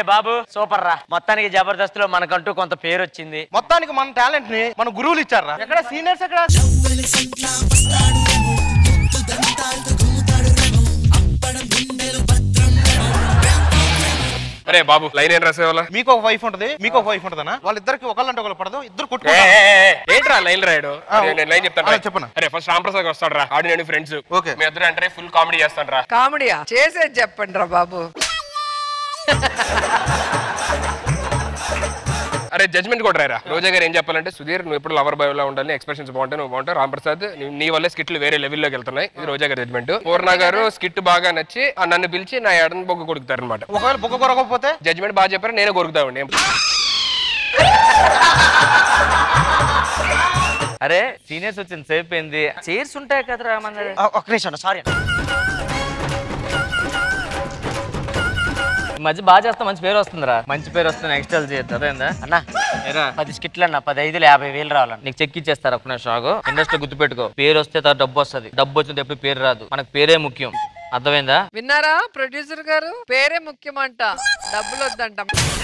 బాబు super రా. మొత్తానికి జబర్దస్త్ లో మనకంటూ కొంత పేరు వచ్చింది. మొత్తానికి మన టాలెంట్ ని మన గురువులు ఇచ్చారా. ఎక్కడ సీనియర్స్ ఎక్కడ? అరే బాబు లైన్ ఏం రాసేవాళ్ళ? మీకు ఒక వైఫ్ ఉంటది, మీకు ఒక వైఫ్ ఉంటదనా? వాళ్ళిద్దరికి ఒకళ్ళంటే ఒకళ్ళు పడదు, ఇద్దరు కొట్టుకుంటారు. ఏంట్రా లైన్ రాయడు? నేను లైన్ చెప్తాను, చెప్పను. అరే ఫస్ట్ రాంప్రసాద్ వస్తాడు రా, ఆడి నేను ఫ్రెండ్స్. ఓకే, మీ ఇద్దరు అంటే ఫుల్ కామెడీ చేస్తాను రా. కామెడీయా? చేసేది చెప్పండి రా బాబు. అరే జడ్జ్మెంట్ కూడా రాయరా. రోజా గారు ఏం చెప్పాలంటే, సుధీర్ నువ్వు ఎప్పుడు లవర్ బాయ్ లా ఉండాలి, ఎక్స్ప్రెషన్స్ బాగుంటాయి, నువ్వు బాగుంటావు. రాంప్రసాద్ నీ వల్లే స్కిట్లు వేరే లెవెల్లోకి వెళ్తున్నాయి. ఇది రోజా గారి జడ్జ్మెంట్. పూర్ణ గారు స్కిట్ బాగా నచ్చి నన్ను పిలిచి నా ఎడని బొగ్గు కొడుకుతారు అనమాట. ఒకవేళ బొగ్గ కొరకపోతే జడ్జ్మెంట్ బాగా చెప్పారు, నేనే కొరుకుతామండి. అరే సీనియర్స్ వచ్చింది సేపు అయింది, చైర్స్ ఉంటాయి కదరా మన. ఒక్క నిమిషం, సారీ. ఈ మధ్య బాగా చేస్తా, మంచి పేరు వస్తుందిరా. మంచి పేరు వస్తుంది, నెక్స్ట్ చేద్దాం అన్నా. 10 స్కిట్లు అన్న 10, 5, 50,000 రావాలన్న. నీకు చెక్ ఇచ్చేస్తారు. ఒక నిమిషం ఆగు. ఇండస్ట్రీ గుర్తుపెట్టుకో, పేరు వస్తే డబ్బు వస్తుంది. డబ్బు వచ్చింది ఎప్పుడు పేరు రాదు. మనకు పేరే ముఖ్యం, అర్థమైందా? విన్నారా ప్రొడ్యూసర్ గారు? పేరే ముఖ్యమంట, డబ్బులు వద్దంట.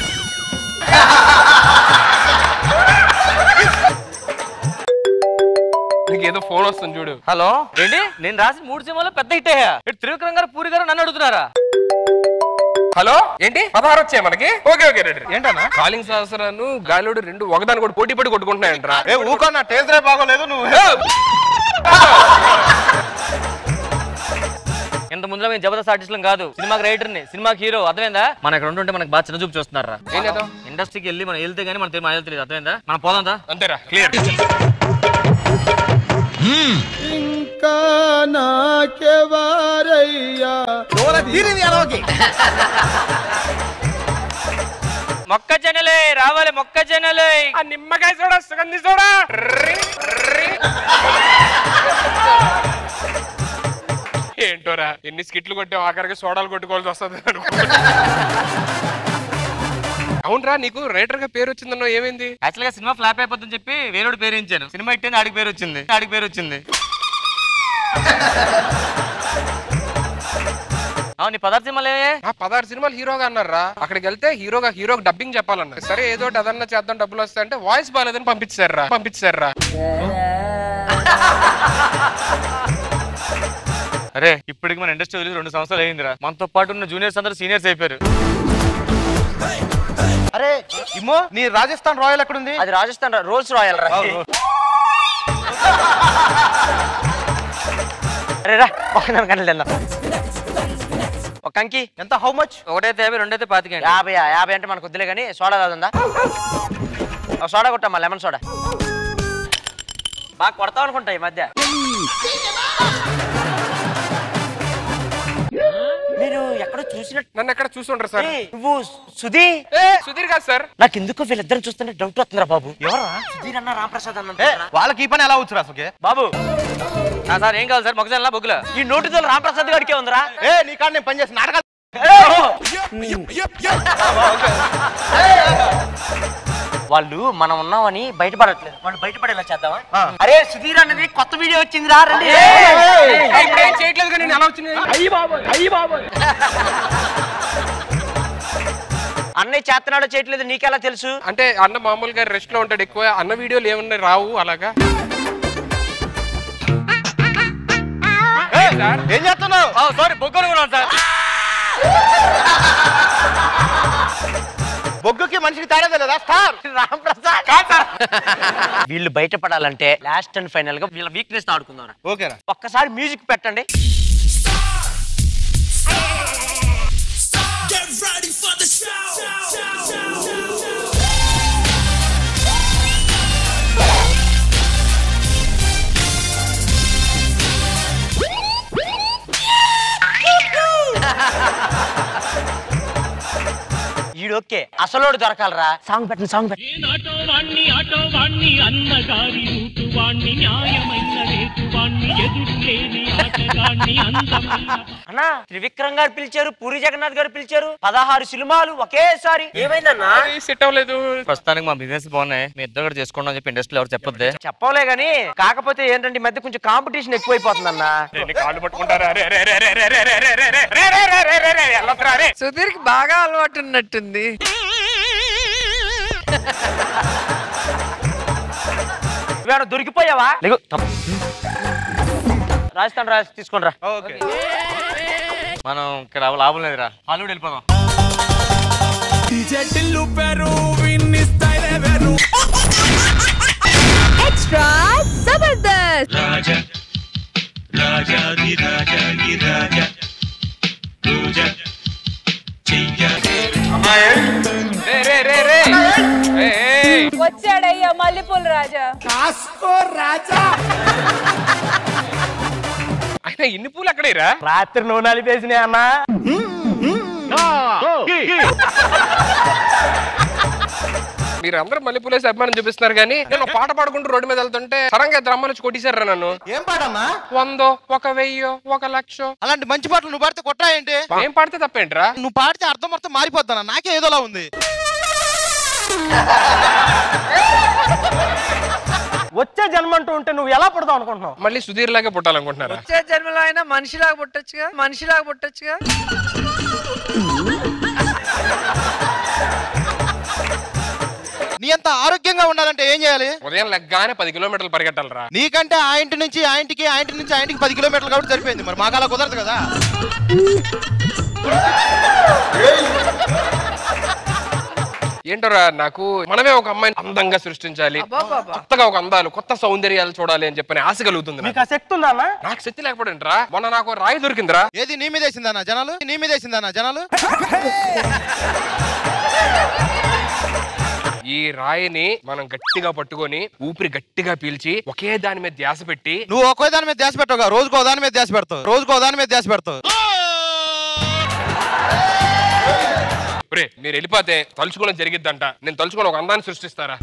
నీకు ఏదో ఫోన్ వస్తుంది చూడు. హలో ఏంటి? నేను రాసిన 3 సినిమాలో పెద్ద హిట్ అయ్యా. త్రివిక్రమ్ గారు, పూరి గారు నన్ను అడుగుతున్నారా? హలో ఏంటి 16 వచ్చాయి మనకి? Okay okay ready. ఏంటన్నా? కాలింగ్ సహస్రాను గాలిలోడు 2 ఒకదాని కూడా పోటీ పడి కొట్టుకుంటున్నాయంట్రా. ఏ ఊకన్నా, టేస్ట్ రే బాగోలేదు నువ్వు. ఇంత ముందులో మేము జబర్దస్త్ ఆర్టిస్టులం కాదు, సినిమాకి రైటర్ని, సినిమాకి హీరో. అర్థమైందా? మన ఇక్కడ ఉంటుంటే మనకు బాగా చిన్న చూపు చూస్తున్నారా. ఏం చేద్దాం? ఇండస్ట్రీకి వెళ్ళి మనం వెళ్తే గానీ మన తెలియదు. అర్థమైందా? మనం పోదాందా? అంతేరా, క్లియర్. ఇంకా నాకెవారయ్యా మొక్కజొన్నలే రావాలి, మొక్కజొన్నలే. ఆ నిమ్మకాయ చూడ, సుగంధి చూడ. ఏంటోరా ఎన్ని స్కిట్లు కొట్టావు, ఆఖరికి సోడాలు కొట్టుకోవాల్సి వస్తుంది. అవునరా, నీకు రైటర్ గా పేరు వచ్చిందన్నో, ఏమైంది? యాక్చువల్ గా సినిమా ఫ్లాప్ అయిపోతుందని చెప్పి వేరేడు పేరు ఇచ్చాను. సినిమా ఇట్టే ఆడికి పేరు వచ్చింది. అవును, 16 సినిమాలు. 16 సినిమాలు హీరోగా అన్నారా. అక్కడికి వెళ్తే హీరోకి డబ్బింగ్ చెప్పాలన్నారు. సరే ఏదో అదన్నా చేద్దాం, డబ్బులు వస్తాయి అంటే వాయిస్ బాగాలేదని పంపించారా. అరే ఇప్పటికి మన ఇండస్ట్రీ వదిలి 2 సంవత్సరాలు అయిందిరా. మనతో పాటు ఉన్న జూనియర్స్ అందరూ సీనియర్స్ అయిపోయారు. అరే ఇమ్మో, నీ రాజస్థాన్ రాయల్ ఎక్కడుంది? అది రాజస్థాన్ రోల్స్ రాయల్ రా. అరే రా, ఒక అంకి ఎంత? How much? 150, 2 25. 50 అంటే మనకు వద్దులే కానీ సోడా కాదుందా? సోడా కొట్టమ్మా, లెమన్ సోడా. బాగా కొడతావు అనుకుంటా ఈ మధ్య. మీరు ఎక్కడో చూసినట్టు నన్ను ఎక్కడ చూసుంటారు సార్. నువ్వు సుధీర్ కాదు సార్. నాకు ఎందుకు వీళ్ళిద్దరు చూస్తుంటే డౌట్ వస్తుందిరా బాబు. ఎవరా? సుధీర్ అన్న, రాంప్రసాద్ అన్న. వాళ్ళకి ఈ పని ఎలా వచ్చురా సుఖే? బాబు సార్ ఏం కావాలి సార్? మొక్కజొన్న బొగ్గుల ఈ నోటితో రాంప్రసాద్ గారికి ఉందిరా. నీ కాడ నేను పని చేసి నాటకాలు. వాళ్ళు మనం ఉన్నామని బయటపడట్లేదు, వాళ్ళు బయటపడేలా చేద్దామా? అరే సుధీర్ అన్నది కొత్త వీడియో వచ్చింది రా, రండి. చేయట్లేదు కానీ నేను ఎలా వచ్చింది? అన్నయ్య చేతనాడో చేయట్లేదు నీకెలా తెలుసు? అంటే అన్న మామూలుగా రెస్ట్ లో ఉంటాడు ఎక్కువ, అన్న వీడియోలు ఏమన్నా రావు అలాగా. ఏం చేస్తున్నావు? సారీ, బొగ్గలు కూడా సార్. బొగ్గుకి మనిషికి తేడా తెలియదా? స్టార్ రాంప్రసాద్. వీళ్ళు బయటపడాలంటే లాస్ట్ అండ్ ఫైనల్ గా వీళ్ళ వీక్నెస్ ఆడుకుందాం. ఓకేనా? ఒక్కసారి మ్యూజిక్ పెట్టండి. ఈడోకే అసలోడు దొరకాలరా. సాంగ్ పెట్టండి, సాంగ్ పెట్టండి. అన్నగారి రూటు వాణ్ణి, న్యాయమైన రేటు వాణ్ణి, ఎదురు లేని అన్నా త్రివిక్రమ్ గారు పిలిచారు, పూరి జగన్నాథ్ గారు పిలిచారు, 16 సినిమాలు ఒకేసారి. ఏమైందన్నా? సెట్ అవ్వలేదు. ప్రస్తుతానికి మా బిజినెస్ బాగున్నాయి, మీ ఇద్దరు కూడా చేసుకోండి అని చెప్పి ఇండస్ట్రీలో ఎవరు చెప్పొద్దే. చెప్పలే గానీ కాకపోతే ఏంటంటే ఈ మధ్య కొంచెం కాంపిటీషన్ ఎక్కువైపోతుంది అన్న. కాళ్ళు పట్టుకుంటారా? సుధీర్ కి బాగా అలవాటు ఉన్నట్టుంది. ఇవాళ దొరికిపోయావా? రాజస్థాన్ రాజు తీసుకోండి రా. ఓకే మనం ఇక్కడ లాభం లేదురా, హాలీవుడ్ వెళ్ళిపోదాం. ఎక్స్ట్రా జబర్దస్త్. వచ్చాడయ్యా మల్లెపూల రాజా. అయినా ఇన్ని పూలు అక్కడేరా? రాత్రి నూనె అలిపేసినాయి అన్న. మీరు అందరూ మల్లెపూలేసి అభిమానం చూపిస్తున్నారు కానీ నేను పాట పాడుకుంటూ రోడ్డు మీద వెళ్తుంటే సరంగా ద్రమ్మ నుంచి కొట్టేశారా నన్ను. ఏం పాటన్నా? 100, 1000, 1,00,000. అలాంటి మంచి పాటలు నువ్వు పాడితే కొట్టా ఏంటి? ఏం పాడితే తప్పేంట్రా? నువ్వు పాడితే అర్థం మొత్తం మారిపోతానా? నాకే ఏదోలా ఉంది. వచ్చే జన్మ అంటూ ఉంటే నువ్వు ఎలా పుడతావు అనుకుంటున్నావు? మళ్ళీ సుధీర్ లాగే పుట్టాలనుకుంటున్నారా? వచ్చే జన్మలో అయినా మనిషిలాగా పుట్టొచ్చుగా, మనిషిలాగా పుట్టొచ్చుగా. నీ అంత ఆరోగ్యంగా ఉండాలంటే ఏం చేయాలి? ఉదయం లెగ్గానే 10 కిలోమీటర్లు పరిగెట్టాలరా. నీకంటే ఆ ఇంటి నుంచి ఆ ఇంటికి, ఆ ఇంటి నుంచి ఆ ఇంటికి 10 కిలోమీటర్లు కాబట్టి సరిపోయింది. మరి మాకు అలా కుదరదు కదా. ఏంటోరా, నాకు మనమే ఒక అమ్మాయిని అందంగా సృష్టించాలి, కొత్తగా ఒక అందాలు, కొత్త సౌందర్యాలు చూడాలి అని చెప్పని ఆశ కలుగుతుంది. నీకు ఆ శక్తి ఉందా అన్న? నాకు శక్తి లేకపోయింట్రా. మొన్న నాకు రాయి దొరికిందిరా. ఏది నీ మీద వేసిందన్నా జనాలు? నీ మీద వేసిందన్నా జనాలు? ఈ రాయిని మనం గట్టిగా పట్టుకొని ఊపిరి గట్టిగా పీల్చి ఒకే దాని మీద ధ్యాస పెట్టి. నువ్వు ఒకే దాని మీద ధ్యాస పెట్టవుగా, రోజుకో దాని మీద ధ్యాస పెడతావు, రోజుకో దాని మీద ధ్యాస పెడతావు. మీరు వెళ్ళిపోతే తలుచుకోవడం జరిగిద్దంట. నేను తలుచుకొని ఒక అందాన్ని సృష్టిస్తారా?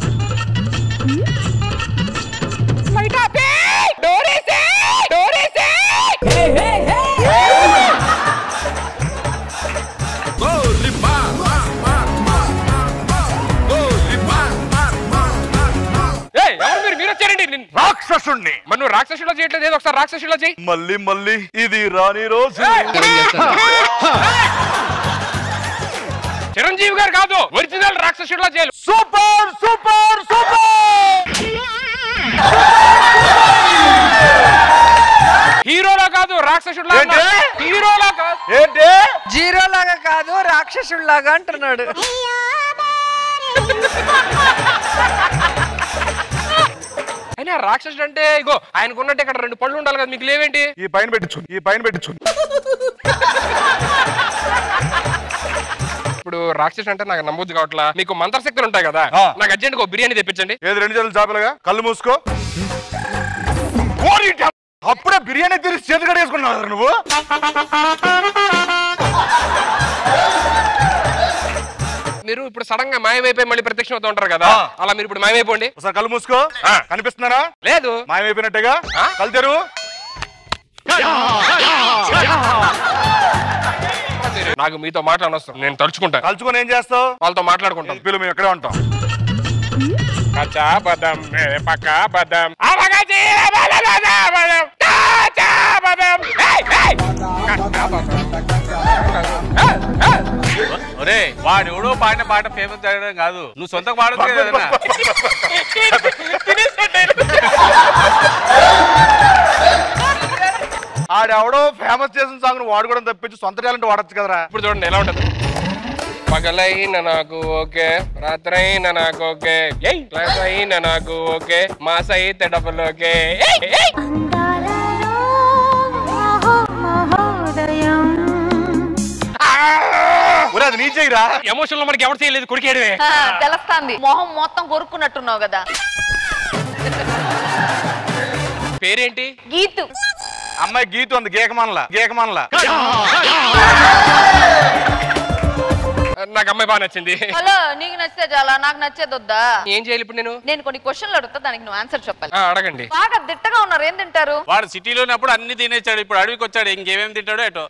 మీరు వచ్చారండి. రాక్షసుణ్ణి. మరి నువ్వు రాక్షసులో చేయట్లేదు, ఏదో ఒకసారి రాక్షసులో చేయి. మళ్ళీ మళ్ళీ ఇది రాని రోజు. చిరంజీవి గారు కాదు, ఒరిజినల్ రాక్షసుడిలా చేయాలి. Super super super. హీరోలా కాదు, రాక్షసుడిలా. హీరోలా కాదు ఏంటి? జీరో లాగా కాదు, రాక్షసుడిలాగా అంటున్నాడు. అయినా రాక్షసుడు అంటే ఇగో ఆయనకున్నట్టు ఇక్కడ 2 పళ్ళు ఉండాలి కదా, మీకు లేవేంటి? ఈ పైన పెట్టించు, ఈ పైన పెట్టించు. ఇప్పుడు రాక్షసుడు అంటే నాకు నమ్మొద్దు కావట్లా. మీకు మంత్రశక్తులు ఉంటాయి కదా, నాకు అర్జెంట్ గా బిర్యానీ తెప్పించండి. ఏది 2 చేతులు చాపలుగా కళ్ళు మూసుకో. అప్పుడే బిర్యానీ తీసి చేతి కడేసుకున్నావు నువ్వు. మీరు ఇప్పుడు సడన్ గా మాయమైపోయి మళ్ళీ ప్రత్యక్షం అవుతూ ఉంటారు కదా, అలా మీరు ఇప్పుడు మాయమైపోండి. ఒకసారి కళ్ళు మూసుకో. కనిపిస్తున్నారా? లేదు. మాయమైపోయినట్టుగా కళ్ళు తెరువు. నాకు మీతో మాట్లాడనొస్తాను, నేను తలుచుకుంటాను. కలుచుకొని ఏం చేస్తావు? వాళ్ళతో మాట్లాడుకుంటాను. పిల్లలు మేము ఎక్కడే ఉంటాం. కచ్చా బదం పక్కా బదం. ఒరే వాడు ఎవడో పాడిన పాట ఫేమస్ జరగడం కాదు, నువ్వు సొంత పాడదు. ఆడెవడో ఫేమస్ చేసిన సాంగ్ వాడుకోవడం తప్పించి సొంత టాలెంట్ వాడచ్చు కదరా. ఇప్పుడు చూడండి ఎలా ఉంటది. పగలైన నాకు ఓకే, రాత్రైన నాకు ఓకే, క్లాస్ అయిన నాకు ఓకే, మాస్ అయితే డబుల్ ఓకే. అది నీ చేయరా? ఎమోషన్ లో మనకి ఎవరు చేయలేదు, కొరికేయడమే. తెలుస్తాంది, మొహం మొత్తం కొరుక్కున్నట్టున్నావు కదా. పేరేంటి? గీతు. అమ్మాయి గీతు అంది, గేకమనలా గేకమనలా. నాకు అమ్మాయి బాగా నచ్చింది. హలో నీకు నచ్చితే చాలా, నాకు నచ్చేది వద్దా? ఏం చేయాలి ఇప్పుడు నేను కొన్ని క్వశ్చన్లు అడుగుతా, దానికి నువ్వు ఆన్సర్ చెప్పాలి. అడగండి. బాగా దిట్టగా ఉన్నారు, ఏం తింటారు? వాడు సిటీలో ఉన్నప్పుడు అన్ని తినేచ్చాడు, ఇప్పుడు అడవికి వచ్చాడు, ఇంకేమేమి తింటాడో ఏటో.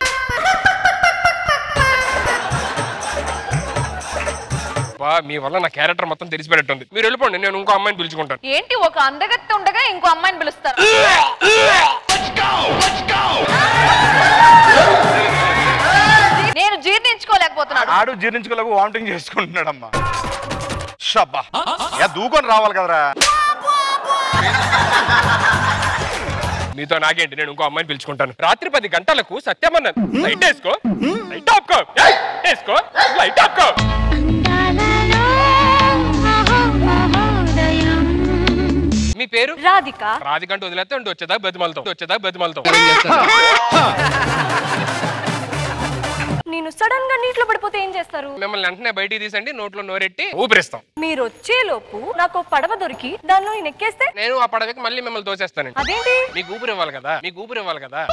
మీ వల్ల నా క్యారెక్టర్ మొత్తం తెలిసిపెట్టుంది. మీరు వెళ్ళిపోండి, నేను ఇంకో అమ్మాయిని పిలుచుకుంటాను. ఏంటి ఒక అందగత్తి ఉండగా ఇంకో అమ్మాయిని పిలుస్తారు? నేను జీర్ణించుకోలేకపోతున్నాడు. ఆడు జీర్ణించుకోలేక వామిటింగ్ చేసుకుంటున్నాడమ్మా. షబ్బా దూకొని రావాలి కదరా. మీతో నాకేంటి, నేను ఇంకో అమ్మాయిని పిలుచుకుంటాను. రాత్రి 10 గంటలకు సత్యమన్నాను. లైట్ వేసుకో, లైట్ ఆపుకో, వేసుకో, లైట్ ఆపుకో. మీ పేరు? రాధిక. రాధిక అంటే వదిలేస్తే ఉండి వచ్చేదా బతిమాలతో. నేను సడన్ గా నీటిలో పడిపోతే ఏం చేస్తారు? మిమ్మల్ని వెంటనే బయటికి తీసండి, నోట్లో నోరెట్టి ఊపిరిస్తాం. మీరు వచ్చే లోపు నాకు పడవ దొరికి దానిలో నేను ఎక్కేస్తే నేను ఆ పడవకి మళ్ళీ మిమ్మల్ని తోసేస్తానండి. అదేంటి? మీకు ఊపిరి ఇవ్వాలి కదా.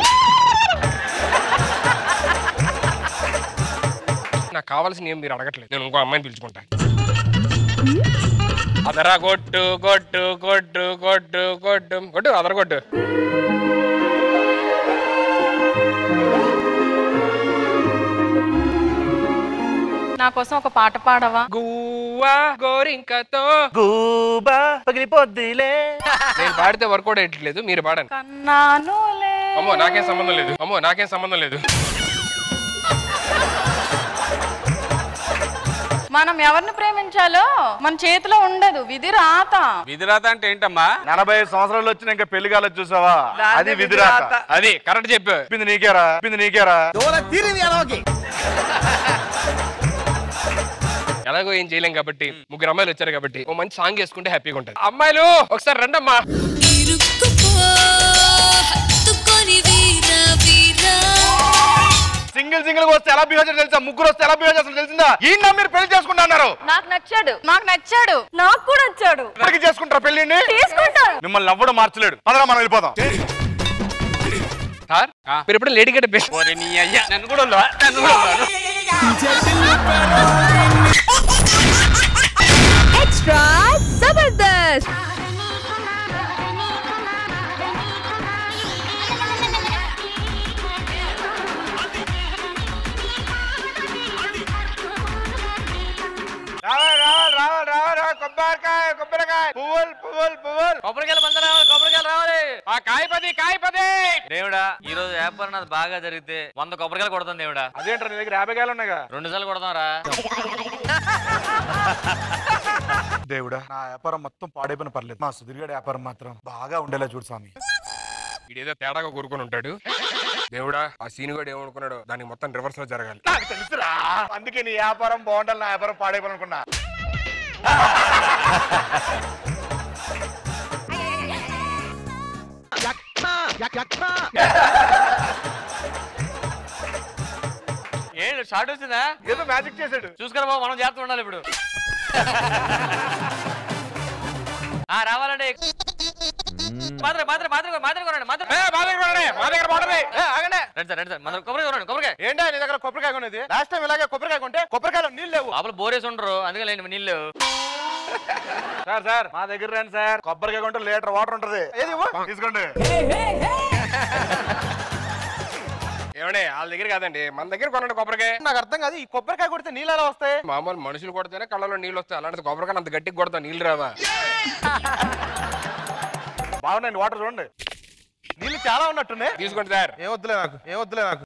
నాకు కావాల్సిన ఏం మీరు అడగట్లేదు, నేను ఇంకో అమ్మాయిని పిలుచుకుంటాను. అదరా కొట్టు కొట్టు కొట్టు కొట్టు కొట్టు కొట్టు అదర కొట్టు. నా కోసం ఒక పాట పాడవా? గువ్వా గోరింకతో గూబా పగిలిపోద్దిలే. నేను పాడితే వర్కౌట్ అయ్యట్లేదు, మీరు పాడండి. కన్నానులే. అమ్మో నాకేం సంబంధం లేదు. మనం ఎవరిని ప్రేమించాలో మన చేతిలో ఉండదు, విధిరాత. విధిరాత అంటే ఏంటమ్మా? 40 సంవత్సరాలు వచ్చిన ఇంకా పెళ్లి కాలేదు చూసావా, అది విధిరాత. అది కరెక్ట్ చెప్పు. చెప్పింది నీకేరా. ఎలాగో ఏం చేయలేం కాబట్టి, 3 అమ్మాయిలు వచ్చారు కాబట్టి ఓ మంచి సాంగ్ వేసుకుంటే హ్యాపీగా ఉంటుంది. అమ్మాయిలు ఒకసారి రండమ్మా. సింగిల్ వస్తే ఎలా బిహేవ్ చేస్తారు తెలుసా, ముగ్గురు వస్తే ఎలా బిహేవ్ చేస్తారు తెలిసిందా? ఈయన మీరు పెళ్లి చేసుకుంటున్నారు. నాకు నచ్చాడు. నాకు కూడా నచ్చాడు. ఇప్పటికి చేసుకుంటారా పెళ్లిని? చేసుకుంటారు. మిమ్మల్ని ఎవ్వడం మార్చలేడు. పదరా మనం వెళ్ళిపోదాం. సార్ మీరు ఎప్పుడు లేడీ గడ్డ నన్ను కూడా ఎక్స్ట్రా జబర్దస్త్. కొబ్బరికాయ పువ్వులు. కొబ్బరికాయలు రావాలి. కాయపది. దేవుడా, ఈ రోజు వ్యాపారం నాది బాగా జరిగితే 100 కొబ్బరికాయలు కొడతాం దేవుడా. అదేంటారు నీ దగ్గర 50 కాయలు ఉన్నాయిగా? 2 సార్లు కొడతాం రా దేవుడా, నా వ్యాపారం మొత్తం పాడైపోయిన పర్లేదు, మా సుధీర్ వ్యాపారం మాత్రం బాగా ఉండేలా చూడు స్వామి. ఇదేదో తేడాగా కూరుకొని ఉంటాడు. దేవుడా, ఆ సీన్ కూడా ఏమనుకున్నాడు, దానికి మొత్తం రివర్స్ లో జరగాలి. నాకు తెలుసురా, అందుకే నీ వ్యాపారం బాగుండాలి, నా వ్యాపారం పాడైపోవాలనుకున్నా. ఏంటి షార్ట్ వచ్చిందా? ఏదో మ్యాజిక్ చేసాడు. చూసుకురా బాబు, మనం జాగ్రత్తగా ఉండాలి ఇప్పుడు. రావాలండి. ఏంటా నీ దగ్గర కొబ్బరికాయ కొనేది? లాస్ట్ టైం ఇలాగే కొబ్బరికాయ కొంటే కొబ్బరికాయలో నీళ్ళు లేవు. లోపల బోరేసి ఉండరు, అందుకే నీళ్ళు లేవు. సార్ మా దగ్గర రండి సార్, కొబ్బరికాయ కొంటే లీటర్ వాటర్ ఉంటది, ఏది తీసుకోండి. ఏమండే వాళ్ళ దగ్గర కాదండి, మన దగ్గర కొనండి కొబ్బరికాయ. నాకు అర్థం కాదు, ఈ కొబ్బరికాయ కొడితే నీళ్ళు ఎలా వస్తాయి? మామూలు మనుషులు కొడితేనే కళ్ళలో నీళ్ళు వస్తాయి, అలాంటి కొబ్బరికాయ అంత గట్టిగా కొడతా నీళ్ళు రావా? బాగున్నాయండి వాటర్, చూడండి నీళ్ళు చాలా ఉన్నట్టున్నాయి. తీసుకోండి సార్. ఏమొద్దులే నాకు.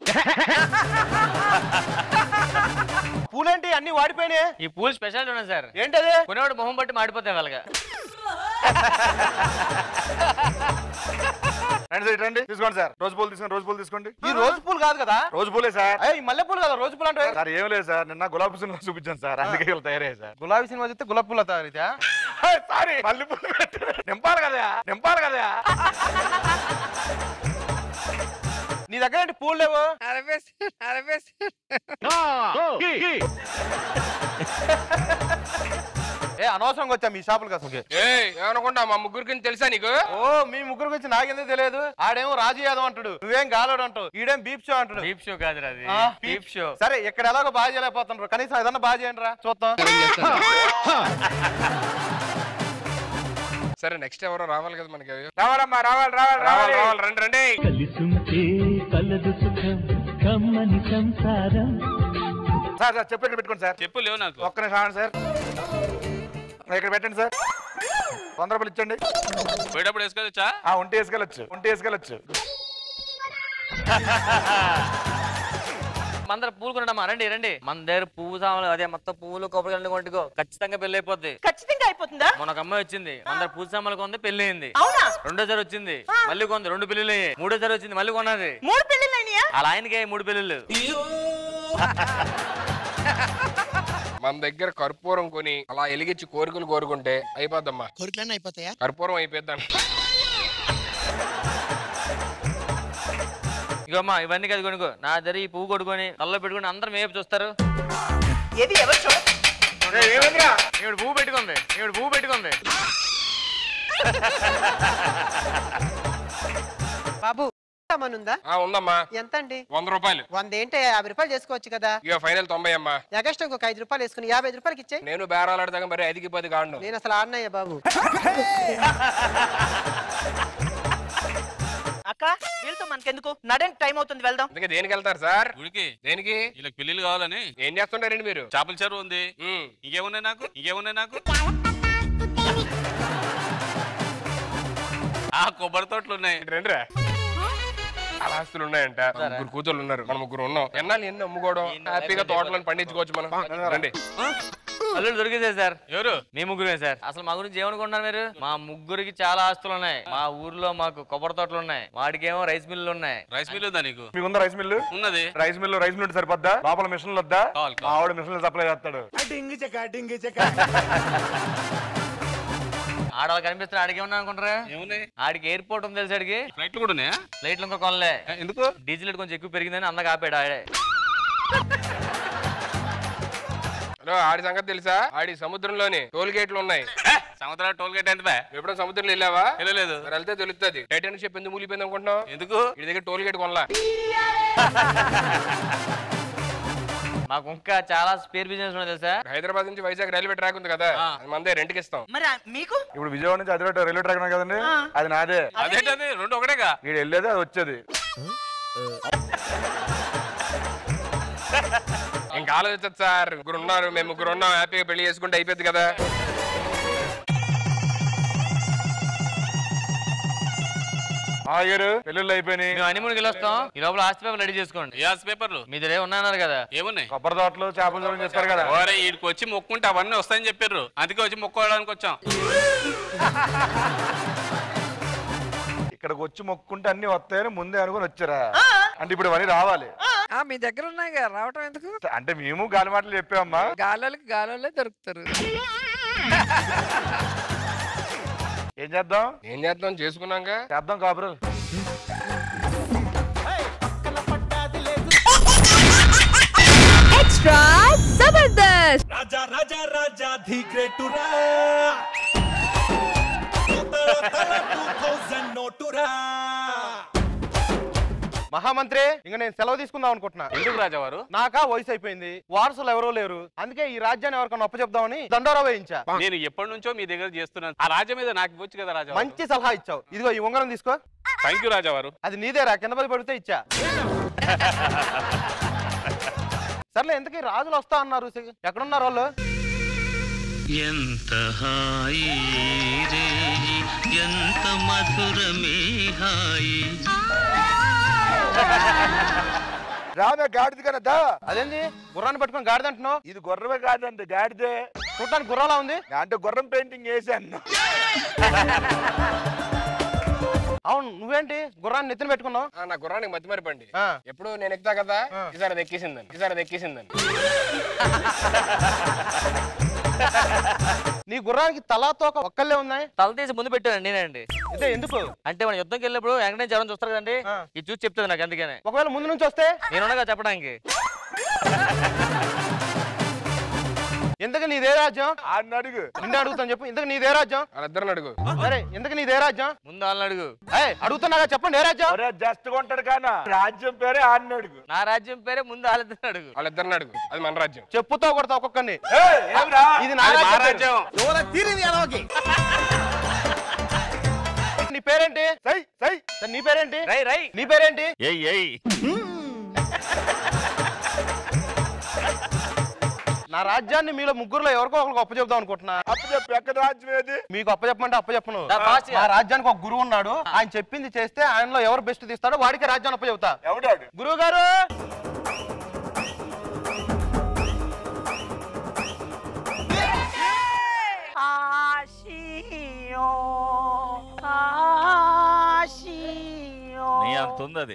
పూలేంటి అన్ని వాడిపోయినాయి? ఈ పూల్ స్పెషాలిటీ ఉన్నాయి సార్. ఏంటది? కొనేవాడు మొహం బట్టి మాడిపోతాయి వాళ్ళగా. రండి తీసుకోండి సార్, రోజు పూలు తీసుకోండి. ఈ రోజు పూలు కాదు కదా? రోజు పూలే సార్. ఈ మల్లె పూలు కదా రోజు పూలు అంటే? సార్ ఏం లేదు సార్, నిన్న గులాబీ సినిమా చూపించాను సార్, అందుకే వీళ్ళు తయారయ్యాయి సార్. గులాబీ సినిమా చూస్తే గులాబీ పూల తయారైతే సారీ మల్లె పూలు నింపాలి కదా. నీ దగ్గర ఏంటి పూలు లేవు? అనవసరంగా వచ్చా మీ షాపులకి అసలు. ఏమనుకుంటా మా ముగ్గురికి తెలుసా నీకు? ఓ మీ ముగ్గురు గురించి నాకెందుకు తెలియదు? ఆడేమో రాజు యాదవ్ అంటాడు, నువ్వేం గాలోడు అంటావు, ఈడేం బీప్ షో అంటాడు. బీప్ షో కాదు అది, బీప్ షో. సరే ఇక్కడ ఎలాగో బాగా చేయలేకపోతున్నారు, కనీసం ఏదన్నా బాగా చేయండి రా చూద్దాం. సరే నెక్స్ట్ ఎవరో రావాలి కదా మనకి. రావాలమ్మా, రావాలి రావాలి రావాలి రావాలి, రండి రండి. సార్ సార్ చెప్పు, ఇక్కడ పెట్టుకోండి సార్. చెప్పు లేవు నాకు. ఒక్క నిమిషం ఆగండి సార్, ఇక్కడ పెట్టండి సార్. 100 రూపాయలు ఇచ్చండి. పోయేటప్పుడు వేసుకోవచ్చా? ఒంటి వేసుకెళ్ళచ్చు, ఒంటి వేసుకెళ్ళచ్చు. మన దగ్గర పూలు కొనడమ్మా, రండి రండి. మన దగ్గర పువ్వు సామాన్లు అదే మొత్తం పువ్వులు కొబ్బరికాయలు కొంటుకో, ఖచ్చితంగా పెళ్లి అయిపోద్ది. ఖచ్చితంగా అయిపోతుందా? మొన్న ఒక అమ్మాయి వచ్చింది, మన దగ్గర పూజ సామాన్లు కొంది, పెళ్లి అయింది. అవునా? రెండోసారి వచ్చింది, మళ్ళీ కొంది, 2 పెళ్లిళ్ళు అయ్యాయి. మూడోసారి వచ్చింది, మళ్ళీ కొన్నది. 3 పెళ్లిళ్ళు అయినాయా? అలా ఆయనకి 3 పెళ్లిళ్ళు. మన దగ్గర కర్పూరం కొని అలా ఎలిగించి కోరికలు కోరుకుంటే అయిపోద్దమ్మా. కోరికలన్నీ అయిపోతాయా? కర్పూరం అయిపోద్దాం. ఇగమ్మా ఇవన్నీ కదా కొనుక్కో, నా దగ్గర ఈ పువ్వు కొడుకొని కల్లో పెట్టుకుని అందరం ఏపు చూస్తారు. ఏది ఎవరు పువ్వు పెట్టుకుంది, పువ్వు పెట్టుకుంది. బాబు ఉందా? ఉందమ్మా. ఎంత అండి? 100 రూపాయలు. 100 ఏంటే 50 రూపాయలు చేసుకోవచ్చు కదా? ఇక ఫైనల్ 90 అమ్మా. ఎగస్ట్ ఇంకొక 5 రూపాయలు వేసుకుని 55 రూపాయలకి ఇచ్చాయి. నేను బేరాలాడదాకా మరి 5కి 10 కాండు. నేను అసలు ఆడినాయ్యా బాబు. అక్క వీళ్ళతో మనకెందుకు, నడండి, టైం అవుతుంది, వెళ్దాం. అందుకే దేనికి వెళ్తారు సార్? గుడికి. దేనికి? వీళ్ళకి పెళ్లిళ్ళు కావాలని. ఏం చేస్తుంటారండి మీరు? చేపల చెరువు ఉంది, ఇంకేమున్నాయి నాకు, ఇంకేమున్నాయి నాకు. కొబ్బరి తోటలు ఉన్నాయి. రండిరా. అలా ఆస్తులు ఉన్నాయంట. 3 కూతుళ్ళు ఉన్నారు, మనం 3 ఉన్నాం. ఎన్నాళ్ళు ఎన్ని అమ్ముకోవడం, హ్యాపీగా తోటలను పండించుకోవచ్చు మనం. రండి. అల్లుడు దొరికితే సార్. ఎవరు? మీ ముగ్గురే సార్. అసలు మా గురించి ఏమనుకుంటున్నారు మీరు? మా ముగ్గురికి చాలా ఆస్తులు ఉన్నాయి. మా ఊర్లో మాకు కొబ్బరి తోటలు ఉన్నాయి, వాడికేమో రైస్ మిల్లు ఉన్నాయి. రైస్ మిల్ ఉందా నీకు? మీకుందా రైస్ మిల్లు? ఉన్నది. రైస్ మిల్లు సరిపోద్దా? లోపల మిషన్లు వద్దా? మా ఆవిడ మిషన్లు సప్లై చేస్తాడు. ఆడవాళ్ళు కనిపిస్తారు, ఆడికి ఏమన్నా అనుకుంటారా? ఏమున్నాయి? ఆడికి ఎయిర్పోర్ట్ ఉంది తెలుసు. ఆడికి ఫ్లైట్లు కూడా ఉన్నాయా? ఫ్లైట్లు ఇంకా కొనలే. ఎందుకు? డీజిల్ రేట్ కొంచెం ఎక్కువ పెరిగిందని అందగా ఆపాడు ఆడే. హలో, ఆడి సంగతి తెలుసా? ఆడి సముద్రంలోని టోల్ గేట్లు ఉన్నాయి. సముద్రం టోల్ గేట్ ఎంత? ఎప్పుడో సముద్రంలో వెళ్ళావా? వెళ్ళలేదు. మరి వెళ్తే తెలుస్తుంది. టైటానిక్ షిప్ ఎందుకు మూలిపోయింది అనుకుంటున్నావు? ఎందుకు? ఇడి దగ్గర టోల్ గేట్ కొనలా. మాకు ఇంకా చాలా స్పేర్ బిజినెస్ ఉన్నాయి తెలుసా? హైదరాబాద్ నుంచి వైజాగ్ రైల్వే ట్రాక్ ఉంది కదా, అది మందే రెంట్కి ఇస్తాం. మరి మీకు? ఇప్పుడు విజయవాడ నుంచి అదిలో రైల్వే ట్రాక్ కదండి, అది నాదే. అదేంటది? 2 ఒకటేగా. వీడు వెళ్ళేది, అది వచ్చేది. ఇంకా ఆలోచించదు సార్. 3 ఉన్నారు, మేము 3 ఉన్నాం, హ్యాపీగా పెళ్లి చేసుకుంటే అయిపోద్ది కదా. ఆగారు, పెళ్ళిళ్ళు అయిపోయినాయి. మేము హనీమూన్కి వెళ్ళొస్తాం. ఈ లోపల ఆస్తి పేపర్ రెడీ చేసుకోండి. ఏ ఆస్తి పేపర్లు? మీ దగ్గర ఉన్నాయన్నారు కదా. ఏమున్నాయి? కొబ్బరి తోటలు, చేపల చెరువు చేస్తారు కదా. ఓరే వీడికి వచ్చి మొక్కుంటే అవన్నీ వస్తాయని చెప్పారు, అందుకే వచ్చి మొక్కోవడానికి వచ్చాం. ఇక్కడికి వచ్చి మొక్కుంటే అన్ని వస్తాయని ముందే అనుకుని వచ్చారా? అంటే ఇప్పుడు ఇవన్నీ రావాలి. మీ దగ్గర ఉన్నాయి రావటం ఎందుకు? అంటే మేము గాలి మాటలు చెప్పామమ్మా. గాలోళ్ళకి గాలోళ్ళే దొరుకుతారు. ఏం చేద్దాం? ఏం చేద్దాం? చేసుకున్నాక చేద్దాం కాబరు. ఎక్స్ట్రా జబర్దస్త్. రాజా రాజా రాజా ది గ్రేటురా, 2000 నోటురా. మహామంత్రి, ఇంకా నేను సెలవు తీసుకుందాం అనుకుంటున్నా. ఎందుకు రాజావారు? నాకా వయసు అయిపోయింది, వారసులు ఎవరో లేరు, అందుకే ఈ రాజ్యాన్ని ఎవరికన్నా అప్పచెప్దామని దండోరా వేయించా. నేను ఎప్పటి నుంచో మీ దగ్గర చేస్తున్నాను. ఆ రాజ్యం మీద నాకు ఇవ్వచ్చు కదా రాజా. మంచి సలహా ఇచ్చావు. ఇదిగో ఈ ఉంగరం తీసుకో. థ్యాంక్ యూ రాజావారు. అది నీదేరా, కింద పడి పడితే ఇచ్చా. సర్లే, ఎంతకీ రాజులు వస్తా అన్నారు, ఎక్కడున్నారు వాళ్ళు? ఎంత హాయి రే, ఎంత మధురమే హాయి. రామే గాడిది కనదా? అదేంది గుర్రాన్ని పట్టుకొని గాడిద అంటున్నావు? ఇది గుర్రమే కాదండి, గాడిదే. చూడటానికి గుర్రంలా ఉంది. అంటే గుర్రం పెయింటింగ్ వేసాను. అవును, నువ్వేంటి గుర్రాన్ని నెత్తిన పెట్టుకున్నావు? నా గుర్రానికి మధ్య మరిపండి. ఎప్పుడు నేను ఎక్కుతా కదా, ఈసారి అది ఎక్కేసిందని. నీ గుర్రానికి తలా తోక ఒక్కళ్ళే ఉన్నాయి. తల తీసి ముందు పెట్టానండి నేనండి. ఇదే ఎందుకు? అంటే మనం యుద్ధంకి వెళ్ళినప్పుడు వెంటనే జ్వరం చూస్తారు కదండి, ఇది చూసి చెప్తుంది నాకు. అందుకనే ఒకవేళ ముందు నుంచి వస్తే నేనుగా చెప్పడానికి. ఎందుకు నీదే రాజ్యం? ఆడిని అడుగు. నిన్ను అడుగుతాను చెప్పు. ఇంతకు నీదే రాజ్యం? వాళ్ళిద్దరిని అడుగు. సరే ఇంతకు నీదే రాజ్యం? ముందు వాళ్ళని అడుగు. అడుగుతున్నాగా చెప్పండి ఏ రాజ్యం? జస్ట్ కొంటాడు కానా రాజ్యం పేరే ఆడిని అడుగు. నా రాజ్యం పేరే ముందు వాళ్ళిద్దరిని అడుగు. వాళ్ళిద్దరిని అడుగు. అది మన రాజ్యం. చెప్పుతో కొడతా ఒక్కొక్కరిని. ఇది నా రాజ్యం. నీ పేరేంటి? సై సై. నీ పేరేంటి? రై రై. నీ పేరేంటి? నా రాజ్యాన్ని మీలో ముగ్గురులో ఎవరికో ఒకరికి అప్పచెప్దాం అనుకుంటున్నా. అప్పచెప్పు. ఎక్కడ రాజ్యం ఏది? మీకు అప్పచెప్పమంటే అప్పచెప్పను. నా boss మా రాజ్యానికి ఒక గురువు ఉన్నాడు. ఆయన చెప్పింది చేస్తే ఆయనలో ఎవరు బెస్ట్ తీస్తాడో వాడికి రాజ్యాన్ని అప్పచెప్తా. ఎవడాడు? గురువు గారు నీ అంత ఉంది అది.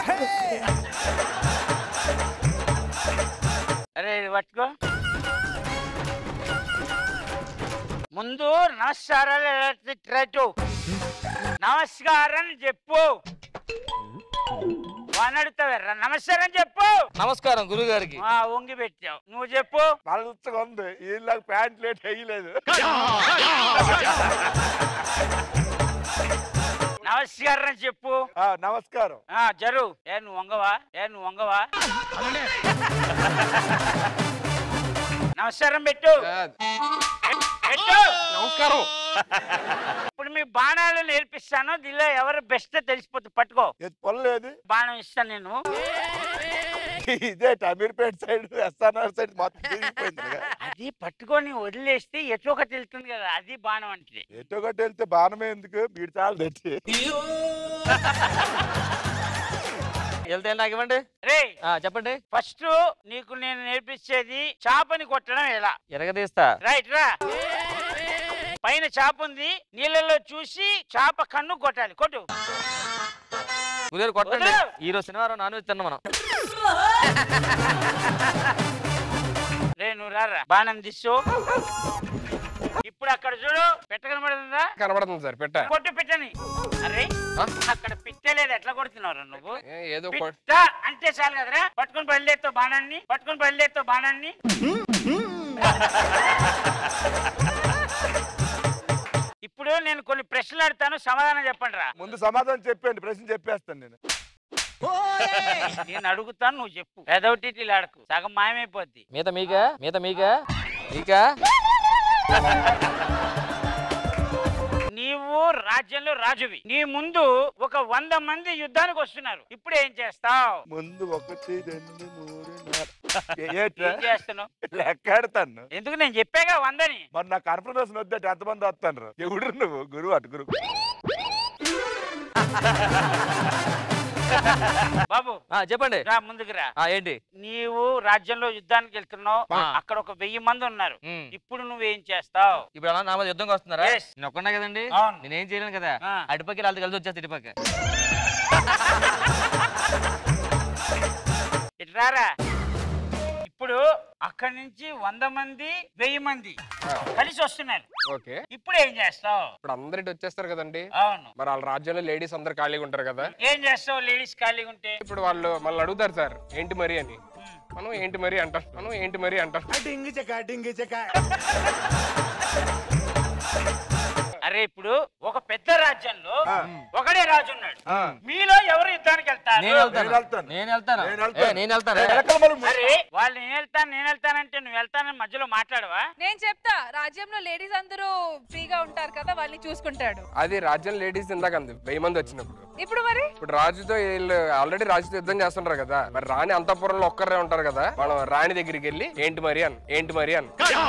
అరే పట్టుకో. ముందు నమస్కారాలు. నమస్కారం చెప్పు. అడుగుతావర్రా నమస్కారం చెప్పు. నమస్కారం గురువు గారికి. వంగి పెట్టావు నువ్వు చెప్పు. పలుచగా ఉంది. వీళ్ళకి ప్యాంట్ లేట్ వేయలేదు. నమస్కారం చెప్పు. నమస్కారం. జరు. నువ్వు వంగవా? నమస్కారం పెట్టు. నమస్కారం. ఇప్పుడు మీ బాణాలు నేర్పిస్తాను. దీనిలో ఎవరు బెస్ట్ తెలిసిపోతుంది. పట్టుకో. పొలలేదు. బాణం ఇస్తాను నేను. ఇదే అమీర్పేట సైడ్ ఎస్ఆర్ఆర్ సైడ్ మొత్తం అది పట్టుకొని వదిలేస్తే ఎటో ఒకటి వెళ్తుంది కదా, అది బాణం అంటే. ఎటో ఒకటి వెళ్తే బాణమే ఎందుకు? మీరు చాలా తెచ్చి వెళ్తే నాకు ఇవ్వండి. రే చెప్పండి. ఫస్ట్ నీకు నేను నేర్పించేది చాపని కొట్టడం ఎలా. ఎరగదీస్తా. రైట్ రా. పైన చాప ఉంది, నీళ్ళలో చూసి చాప కన్ను కొట్టాలి. కొట్టు. కొట్టండి. ఈరోజు శనివారం నాన్ వెజ్ తిన్నాం మనం. రే నువ్వు రారా. బాణం తీసు. ఇప్పుడు అక్కడ చూడు. పెట్ట కనబడుతుందా? కనబడుతుంది సార్. పెట్ట. కొట్టు పెట్టని. అరే అక్కడ పెట్టలేదు. ఎట్లా కొడుతున్నావు నువ్వు? ఏదో పెట్ట అంటే చాలు కదరా. పట్టుకుని బయలుదేరుతావు బాణాన్ని. ఇప్పుడు నేను కొన్ని ప్రశ్నలు అడుగుతాను, సమాధానం చెప్పండి రా. ముందు సమాధానం చెప్పండి, ప్రశ్న చెప్పేస్తాను నేను. నేను అడుగుతాను, నువ్వు చెప్పు. ఏదోటి ఆడకు, సగం మాయమైపోద్ది. మీత మీకా నీవు రాజ్యంలో రాజువి. నీ ముందు ఒక 100 మంది యుద్ధానికి వస్తున్నారు. ఇప్పుడు ఏం చేస్తావు? ముందు 1 2 3 4 చేస్తున్నావు. లెక్కాడతాను. ఎందుకు? నేను చెప్పాగా 100ని. మరి నా కన్ఫర్మేషన్ వద్ద ఎంతమంది వస్తాను? ఎవడు నువ్వు? గురువు అటు గురువు. బాబు చెప్పండి. రా ముందుకు రా. ఏంటి? నీవు రాజ్యంలో యుద్ధానికి వెళ్తున్నావు. అక్కడ ఒక 1000 మంది ఉన్నారు. ఇప్పుడు నువ్వేం చేస్తావు? ఇప్పుడు నా మీద యుద్ధంకి వస్తున్నారా? నేను ఒక్కనే కదండి. నేనేం చేయలేను కదా. అటుపక్క వాళ్ళతో కలిసి వచ్చేస్తా ఇటుపక్క. ఇట్రారా. ఇప్పుడు అక్కడి నుంచి 100 మంది 1000 మంది కలిసి వస్తున్నారు. ఓకే. ఇప్పుడు ఏం చేస్తావు? ఇప్పుడు అందరి వచ్చేస్తారు కదండి. అవును. మరి వాళ్ళ రాజ్యంలో లేడీస్ అందరు ఖాళీగా ఉంటారు కదా. ఏం చేస్తావు లేడీస్ ఖాళీగా ఉంటే? ఇప్పుడు వాళ్ళు మళ్ళీ అడుగుతారు సార్ ఏంటి మరి అని. మనం ఏంటి మరి అంటాం. అరే ఇప్పుడు ఒక పెద్ద రాజ్యంలో ఒకడే రాజు ఉన్నాడు. మీలో ఎవరు యుద్ధానికి వెళ్తారు? నేను వెళ్తాను. అరే వాళ్ళు నేను వెళ్తానంటే నువ్వు వెళ్తానని మధ్యలో మాట్లాడవా? నేను చెప్తా. రాజ్యంలో లేడీస్ అందరూ ఫ్రీగా ఉంటారు కదా, వాళ్ళని చూసుకుంటాడు. అది రాజ్యం లేడీస్ ఇందాక 1000 మంది వచ్చినప్పుడు. ఇప్పుడు రాజుతో వీళ్ళు ఆల్రెడీ రాజుతో యుద్ధం చేస్తుంటారు కదా. మరి రాణి అంతఃపురంలో ఒక్కరే ఉంటారు కదా. మనం రాణి దగ్గరికి వెళ్ళి ఏంటి మరి అని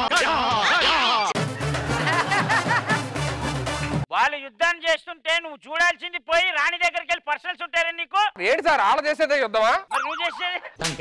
వాళ్ళు యుద్ధం చేస్తుంటే నువ్వు చూడాల్సింది పోయి రాణి దగ్గరికి వెళ్ళి పర్సనల్స్ ఉంటారని నీకు ఏంటి సార్? ఆడ చేసేదే యుద్ధమా? నువ్వు చేసేది.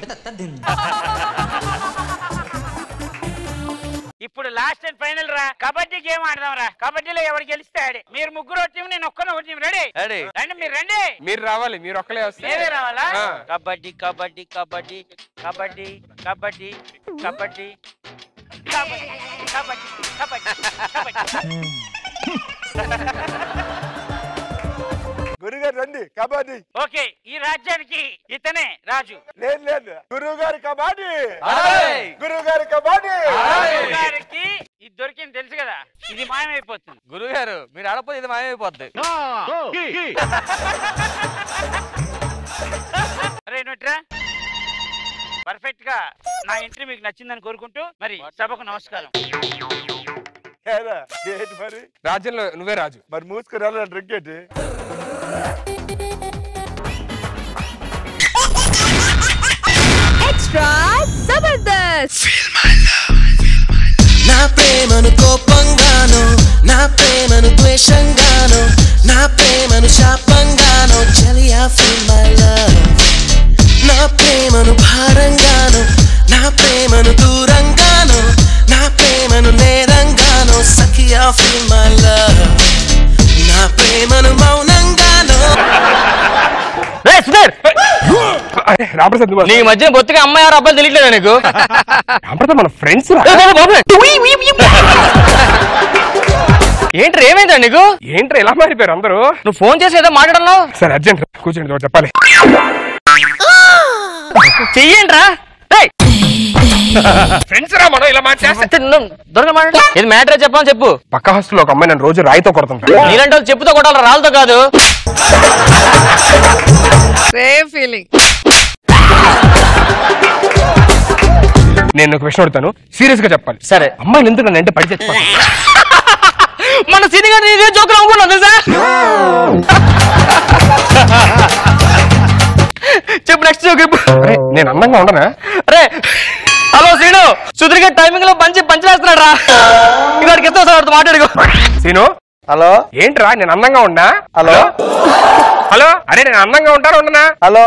ఇప్పుడు లాస్ట్ అండ్ ఫైనల్ రా. కబడ్డీ గేమ్ ఆడదాం రా. కబడ్డీలో ఎవరు గెలిస్తే ఆడే. మీరు ముగ్గురు టీం, నేను ఒక్కనే ఒక టీం. రెడీ? రండి. మీరు రండి. మీరు రావాలి. మీరు ఒక్కలే వస్తే మీరే రావాలా? కబడ్డీ కబడ్డీ కబడ్డీ కబడ్డీ కబడ్డీ కబడ్డీ కబడ్డీ కబడ్డీ కబడ్డీ. గురుగారు రండి కబడ్డీ. ఓకే, ఈ రాజ్యానికి ఇతనే రాజు. లేదు లేదు, గురువు గారి కబడ్డీ. గురువు గారి కబడ్డీ. గారికి ఇది దొరికింది తెలుసు కదా, ఇది మాయమైపోతుంది. గురువు గారు మీరు ఆడపోతే ఇది మాయమైపోద్ది. అరే నుట్రా, పర్ఫెక్ట్ గా నా ఎంట్రీ మీకు నచ్చిందని కోరుకుంటూ మరి సభకు నమస్కారం. ఏంటి మరి రాజ్యంలో నువ్వే రాజు. మరి మూసుకుని డ్రింక్ ఏంటి? ఎక్స్ట్రా జబర్దస్త్. నా ప్రేమను కోపంగాను, నా ప్రేమను ద్వేషంగాను, నా ప్రేమను శాపంగాను, చలియా ఫీల్ మై లవ్. నా ప్రేమను భారంగాను, నా ప్రేమను దూరంగాను, నా ప్రేమను నేరంగాను, సఖియా ఫీల్ మై లవ్. నా ప్రేమను మౌనంగాను. రామప్రసాద్ నీ మధ్య బొత్తిగా అమ్మాయి ఆరు అబ్బాయిలు తెలియట్లేదా నీకు? రామప్రసాద్ మన ఫ్రెండ్స్. ఏంట్రా ఏమైందా నీకు? ఏంట్రా ఎలా మారిపోయారు అందరూ? నువ్వు ఫోన్ చేసి ఏదో మాట్లాడలో. సరే అర్జెంట్ కూర్చోండి, ఒకటి చెప్పాలి. చెయ్యండిరా. ఫ్రెండ్స్ రా మనం ఇలా మాట్లాడే ఇది మ్యాటర్ చెప్పాలని చెప్పు. పక్క హాస్టల్లో ఒక అమ్మాయి నన్ను రోజు రాయితో కొడుతుంటా. నీలాంటి వాళ్ళు చెప్పుతో కొట్టాలి, రాళ్ళతో కాదు. Same feeling. నేను ఒక విషయం అడుగుతాను, సీరియస్ గా చెప్పాలి. సరే. అమ్మాయిలు ఎందుకు నన్ను అంటే పడి చచ్చిపోతాను? మన సీనిగా నీదే జోకులు అనుకున్నాను సార్. చెప్పు నెక్స్ట్ జోక్. నేను అందంగా ఉండనా? అరే హలో శ్రీను, సుధీర్ గారి టైమింగ్ లో పంచలేస్తున్నాడు రా. ఇక్కడికి ఇస్తావు సార్, మాట్లాడుకో. సీను హలో, ఏంట్రా నేను అందంగా ఉన్నా? హలో హలో, అరే నేను అందంగా ఉంటాను ఉండనా? హలో.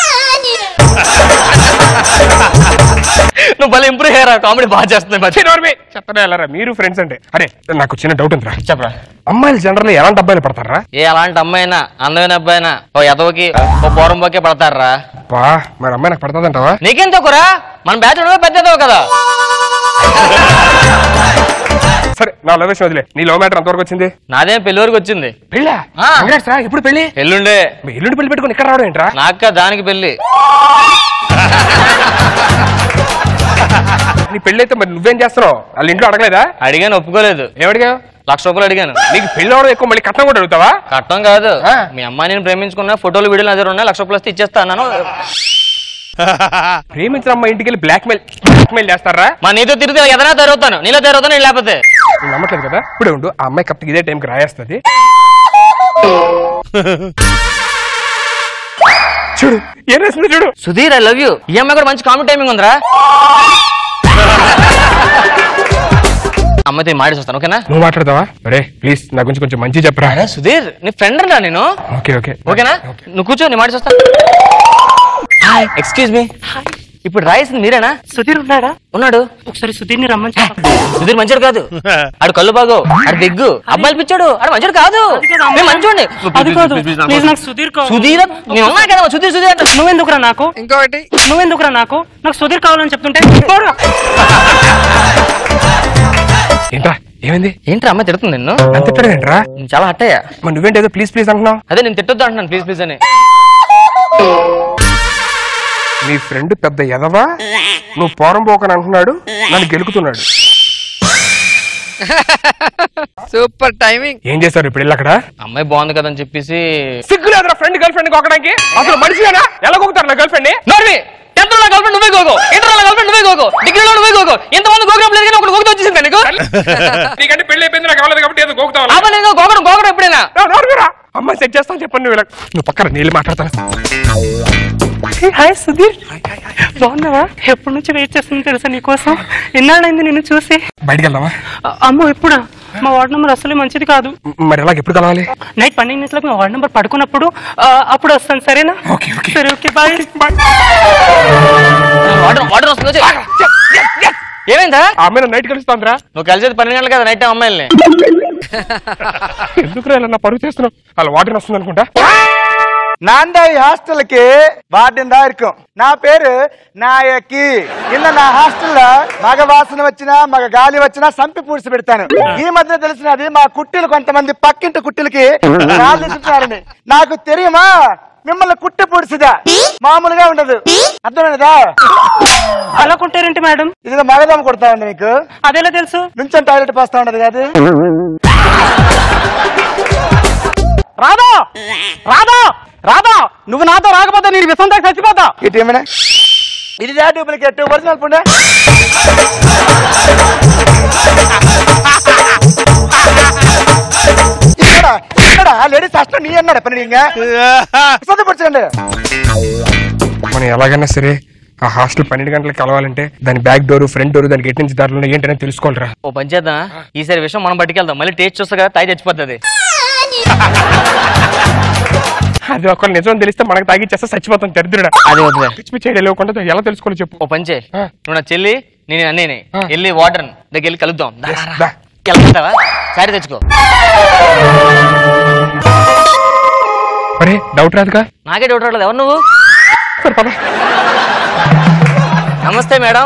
నువ్వు భలే ఇంప్రూవ్ అయ్యారా, కామెడీ బాగా చేస్తున్నాయి. చెప్పరా వెళ్ళరా, మీరు ఫ్రెండ్స్ అంటే. అరే నాకు చిన్న డౌట్ ఉందిరా. చెప్పరా. అమ్మాయిలు జనరల్ ఎలాంటి అబ్బాయిలు పడతారా? ఏ అలాంటి అమ్మాయినా, అందమైన అబ్బాయినా ఓ ఎదవకి ఓ పోరంబోకే పడతారా? బా మరి అమ్మాయి నాకు పడతాదంటావా? నీకేం తక్కువరా, మన బ్యాచ్ పెద్ద ఎదవ కదా. సరే నా లవ్ విషయం వదిలే, నీ లవ్ మ్యాటర్ ఎంతవరకు వచ్చింది? నాదేం పెళ్లి వరకు వచ్చింది. పెళ్ళా? ఎప్పుడు పెళ్లి? ఎల్లుండే. ఎల్లుండి పెళ్లి పెట్టుకుని ఇక్కడ రావడం ఏంట్రా? నాక దానికి పెళ్లి. నీ పెళ్లి అయితే మరి నువ్వేం చేస్తున్నావు? వాళ్ళ ఇంట్లో అడగలేదా? అడిగాను, ఒప్పుకోలేదు. ఏమడిగావు? 1,00,000 రూపాయలు అడిగాను. నీకు పెళ్లి అవడం ఎక్కువ, మళ్ళీ కట్నం కూడా అడుగుతావా? కట్నం కాదు, మీ అమ్మాయి నేను ప్రేమించుకున్నా, ఫోటోలు వీడియోలు దగ్గర ఉన్నాయి, 1,00,000 రూపాయలు వస్తే ఇచ్చేస్తా అన్నాను. ప్రేమించిన అమ్మాయి ఇంటికి వెళ్ళి బ్లాక్మెయిల్ చేస్తారా? మా నీతో తిరిగితే ఎదనా తయారవుతాను, నీలో తయారవుతాను, నేను లేకపోతే. నువ్వు నమ్మట్లేదు కదా? ఇప్పుడే ఉండు, ఆ అమ్మాయి కప్పు ఇదే టైంకి రాయేస్తుంది. చూడు ఏం రాసింది చూడు. Sudheer I love you. ఈ అమ్మాయి కూడా మంచి కామెడీ టైమింగ్ ఉందిరా. అమ్మాయితో మాట్లాడి వస్తాను, ఓకేనా? నువ్వు మాట్లాడతావా? అరే ప్లీజ్ నా గురించి కొంచెం మంచి చెప్పరా. సుధీర్ నీ ఫ్రెండ్ రా నేను. ఓకే ఓకే ఓకేనా? నువ్వు కూర్చో, నేను మాట్లాడి వస్తాను. Hi, excuse me. ఇప్పుడు రాయిస్తుంది మీరేనా? సుధీర్ ఉన్నాడా? ఉన్నాడు. ఒకసారి సుధీర్ ని రమ్మని. సుధీర్ మంచోడు కాదు, ఆడు కళ్ళు బాగో, ఆడు దిగ్గు అబ్బాయిలు పిచ్చాడు, ఆడు మంచోడు కాదు. మంచోండి. సుధీర్ నేను ఉన్నా కదా, సుధీర్ సుధీర్ అంటే నువ్వెందుకురా నాకు? ఇంకొకటి నువ్వెందుకురా నాకు? నాకు సుధీర్ కావాలని చెప్తుంటే ఏంట్రా ఏమైంది? ఏంట్రా అమ్మాయి తిడుతుంది నిన్ను? ఏంట్రా చాలా హట్ అయ్యా. మరి నువ్వేంటేదో ప్లీజ్ ప్లీజ్ అంటున్నావు? అదే నేను తిట్టొద్దు అంటున్నాను, ప్లీజ్ ప్లీజ్ అని. నీ ఫ్రెండ్ పెద్ద ఎదవా, నువ్వు పోరం పోకని అంటున్నాడు, నన్ను గెలుకుతున్నాడు. Super timing. ఏం చేశారు ఇప్పుడు అక్కడ? అమ్మాయి బాగుంది కదా అని చెప్పేసి. సిగ్గులేదురా ఫ్రెండ్ గర్ల్ ఫ్రెండ్ కొట్టడానికి? అసలు మనిషినా ఎలా కొక్కుతారు నా గర్ల్ ఫ్రెండ్? నోర్వి, 10th లో గర్ల్ ఫ్రెండ్ నువ్వే గోగో, ఇంటర్ లో గర్ల్ ఫ్రెండ్ నువ్వే గోగో, డిగ్రీలో నువ్వే గోగో. ఎంతమంది గోగడం లేదు కానీ ఒకటి గోగుతూ వచ్చేసింది నీకు. నీకంటే పెళ్లి అయిపోయింది, నాకు అవ్వలేదు కాబట్టి ఏదో గోగుతావు. గోగడం ఎప్పుడైనా అమ్మాయి సెట్ చేస్తాను చెప్పండి. నువ్వు పక్కన నీళ్ళు మాట్లాడతాను. హాయ్ సుధీర్, బాగున్నావా? ఎప్పటి నుంచి వెయిట్ చేస్తుంది తెలుసా నీకోసం. ఎన్నాళ్ళైంది నిన్ను చూసి. బయటికి వెళ్దామా? అమ్మో ఎప్పుడా? మా వార్డ్ నెంబర్ అసలే మంచిది కాదు. మరి ఎలాగ ఎప్పుడు కలవాలి? నైట్ 12 గంటలకు మా వార్డ్ నెంబర్ పడుకున్నప్పుడు అప్పుడు వస్తాను, సరేనా? సరే ఓకే బాయ్. ఏమైందా? అమ్మాయి నైట్ కలుస్తాంద్రా. నువ్వు కలిసేది 12 గంటలు కదా నైట్ టైం అమ్మాయిల్ని. ఎందుకు నా పరుగు చేస్తున్నావు? అలా వాటర్ వస్తుంది అనుకుంటా. நான் தான் ஹாஸ்டலுக்கு வார்டன் தான் இருக்கும். నా పేరు నాయకి. నిన్న నా హాస్టల్లో మగ వాసన వచ్చినా మగ గాలి వచ్చినా సంపి పూడ్చి పెడతాను. ఈ మధ్య తెలిసినది మా కుట్టిలు కొంతమంది పక్కింటి కుట్టిలకి రాళ్ళని. నాకు తెలియమా మిమ్మల్ని కుట్టి పూడ్చిదా మామూలుగా ఉండదు. అర్థమైనదా? అలా కుట్టారేంటి మేడం? ఇది మగదమ్మ కొడతా ఉండి నీకు అదేలా తెలుసు? నుంచొని టాయిలెట్ పోస్తా ఉండదు కాదు. రాదా రాదా రాదా నువ్వు నాతో రాకపోతే నీ విషం దాకా చచ్చిపోతా. ఇటు ఏమైనా ఇది డూప్లికేట్ ఒరిజినల్ పుండే. లేడీస్ హాస్టల్ నీ అన్నాడు పని చదువుపరచండి. మనం ఎలాగైనా సరే ఆ హాస్టల్ 12 గంటలకు కలవాలంటే దాని బ్యాక్ డోర్ ఫ్రంట్ డోర్ దానికి ఎటు నుంచి దారిలో ఏంటనే తెలుసుకోవాలరా. ఓ పని చేద్దాం, ఈసారి విషయం మనం పట్టుకెళ్దాం. మళ్ళీ టేస్ట్ చూస్తా కదా తాగి చచ్చిపోతుంది. అది ఒకళ్ళు నిజం తెలిస్తే మనకు తాగిచ్చేస్తే చచ్చిపోతాం దరిద్రుడా. అది వద్దులే. పిచ్చి పిచ్చి లేకుండా ఎలా తెలుసుకోవాలి చెప్పు. ఓ పంచే, నువ్వు నా చెల్లి నేను అన్నయ్యని వెళ్ళి వాటర్ దగ్గర వెళ్ళి కలుద్దాం. వెళ్తావా? సారీ తెచ్చుకో. అరే డౌట్ రాదుగా? నాకే డౌట్ రాలేదు. ఎవరు నువ్వు? నమస్తే మేడం.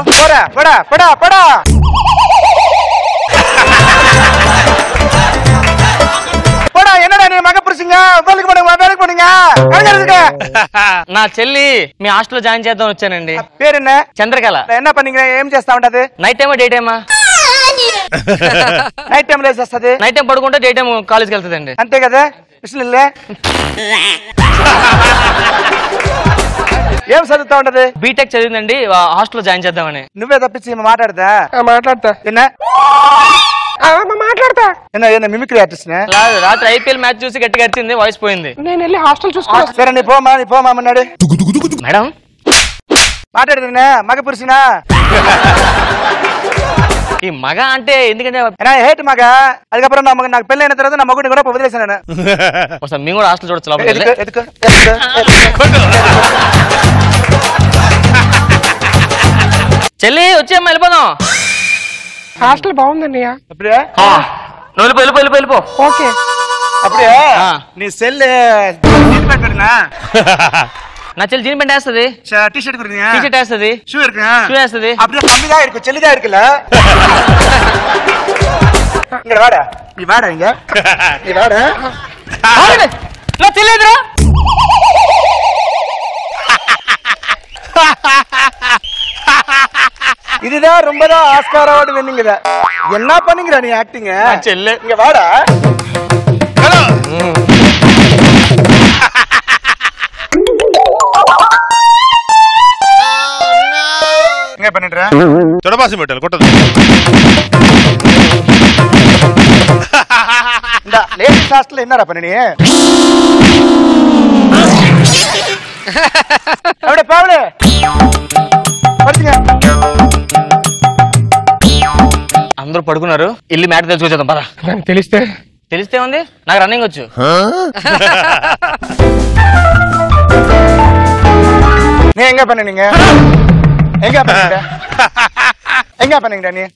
నా చెల్లి మీ హాస్టల్లో జాయిన్ చేద్దాం వచ్చానండి. పేరున్నా? చంద్రకళ. ఎన్న పని ఏం చేస్తా ఉంటది? నైట్ టైమా డే టైమా? నైట్ టైం లేచేస్తుంది. నైట్ టైం పడుకుంటే డే టైం కాలేజ్కి వెళ్తుందండి. అంతే కదా? ఏం చదువుతా ఉంటది? బీటెక్ చదివిందండి, హాస్టల్లో జాయిన్ చేద్దామని. నువ్వే తప్పించి మాట్లాడతా? మాట్లాడతా. మాట్లాడతా. మిమిక్రీ ఆర్టిస్ట్ రాత్రి ఐపీఎల్ మ్యాచ్ చూసి గట్టిగా వచ్చింది, వాయిస్ పోయింది. నేను వెళ్ళి హాస్టల్ చూసుకో. సరే నీ పోమా అన్నాడు. మేడం మాట్లాడుతున్నా మగ పురుషునా? ఈ మగ అంటే ఎందుకంటే హేట్ మగ. அதுக்கப்புறம் నాకు పెళ్లి అయిన తర్వాత నా మగుడిని కూడా వదిలేసాను. ఒకసారి మేము కూడా హాస్టల్ చూడొచ్చు. చెల్లి వచ్చేమ్మా వెళ్ళిపోదాం. హాస్టల్ బాగుందండి. అప్పుడే వెళ్ళిపో. ఓకే. అప్పుడే నీ సెల్ పెట్టనా? నా చెల్లి జీన్ ప్యాంట్ వేస్తుంది, టీషర్ట్ టీషర్ట్ వేస్తుంది, షూ వేస్తుంది. அப்படியே கம்மிதா இருக்கு, செல்லிதா இருக்குல. இங்க வாடா, நீ வாடா இங்க. நீ வாடா. నా చెల్లి ఎదురా. இதுதான் ரொம்பதான் ஆஸ்கார் அவார்டு வின்னிங்கடா. என்ன பண்ணீங்கடா நீ ஆக்டிங்? செல்ல இங்க வாடா. ஹலோ. என்ன பண்ணிட்டற? தொடபாசி மெட்டல் கொட்டது. இந்த லேடிஸ் ஹாஸ்டல்ல என்னடா பண்ண நீ? அப்படியே பாவலே. పడుతుగా. అందరూ పడుకున్నారు, ఇల్లు మ్యాట్ తెలుసుకొచ్చేద్దాం పద. తెలిస్తే ఉంది, నాకు రన్నింగ్ వచ్చు. நீ எங்க பண்ணீங்க? எங்க பண்ணீங்கடா நீ?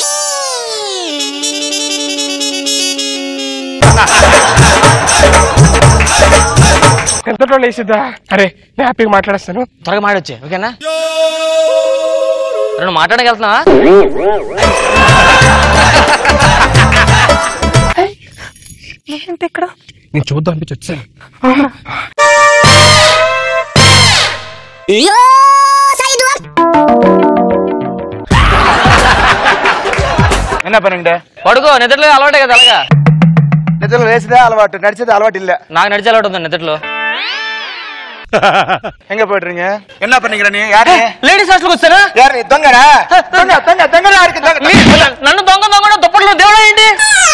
ఎంతలో లేచిద్దా? అరే నేను హ్యాపీగా మాట్లాడేస్తాను. త్వరగా మాట్లాడొచ్చే, ఓకేనా? నువ్వు మాట్లాడక వెళ్తున్నావా? ఇక్కడ నేను చూద్దాం అనిపించి వచ్చాను. என்ன பண்ணீங்க? పడుకో, నిద్రలో అలవాటే కదా. అలాగా నిద్రలో వేసేదే అలవాటు, నడిచేది అలవాటు இல்ல. నాకు నడిచే అలవాటు ఉంది నిద్రలో. எங்க போயிடுறீங்க? என்ன பண்ணீங்க நீ? யாரு? లేడీస్ హాస్టల్కి వచ్చారా? யாரு? దొంగనా? దొంగలా இருக்கு. నన్ను దొంగ దుప్పట్లో దేవుడా ఏంటి?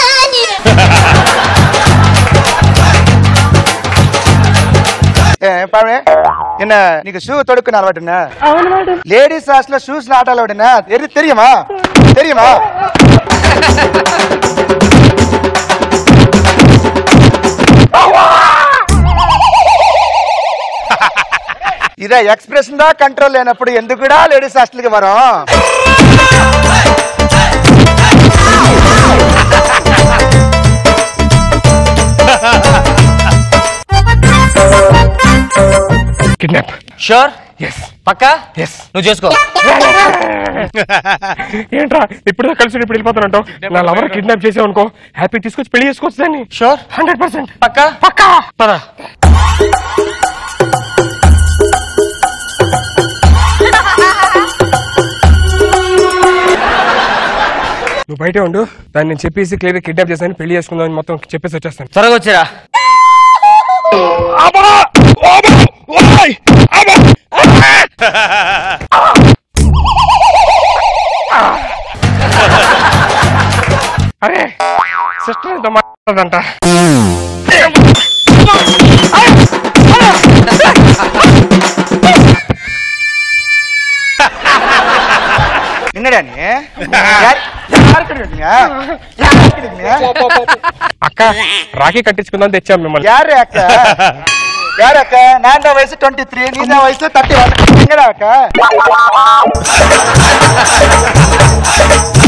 பாவே என்ன நீங்க ஷூ தொடுக்கணும் அலவாட்டுனா? అవును madam. Ladies hostel shoes not అలవాటునా? தெரியுமா? ఇదే ఎక్స్ప్రెషన్ దా కంట్రోల్ లేనప్పుడు ఎందుకు కూడా లేడీస్ హాస్టల్ కి వరం? కిడ్నాప్. షూర్? ఎస్. పక్కా? ఎస్. నువ్వు చేసుకో. ఏంట్రా ఇప్పుడు కలిసి ఇప్పుడు వెళ్ళిపోతానంటావు? నా లవర్ కిడ్నాప్ చేసావు అనుకో, హ్యాపీ తీసుకొచ్చి పెళ్లి చేసుకోవచ్చు దాన్ని. షూర్? 100%. పక్కా? పక్కా. పద. నువ్వు బయటే ఉండు, దాన్ని నేను చెప్పేసి క్లియర్ కిడ్నాప్ చేస్తాను, పెళ్లి చేసుకుందామని మొత్తం చెప్పేసి వచ్చేస్తాను. త్వరగా వచ్చారా? అరే సిస్టర్ ఎంతో మాట్లాడదంట. అక్క రాఖీ కట్టించుకుందాం తెచ్చాం మిమ్మల్ని. యారే అక్క? యారే అక్క? నా వయసు 23, నీ వయసు 31. అక్క